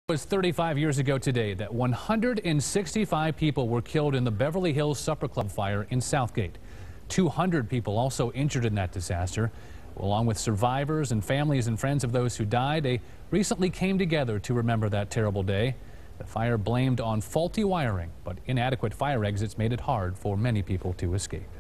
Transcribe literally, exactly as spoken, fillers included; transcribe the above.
It was thirty-five years ago today that one hundred sixty-five people were killed in the Beverly Hills Supper Club fire in Southgate. two hundred people also injured in that disaster. Along with survivors and families and friends of those who died, they recently came together to remember that terrible day. The fire blamed on faulty wiring, but inadequate fire exits made it hard for many people to escape.